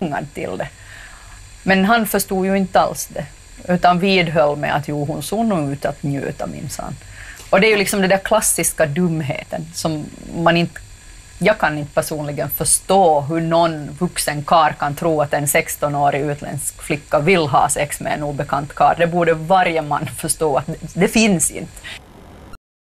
tvingad till det. Men han förstod ju inte alls det, utan vidhöll med att jo, hon såg nog ut att njuta minsann. Och det är ju liksom den där klassiska dumheten som jag kan inte personligen förstå hur någon vuxen karl kan tro att en 16-årig utländsk flicka vill ha sex med en obekant karl. Det borde varje man förstå att det finns inte.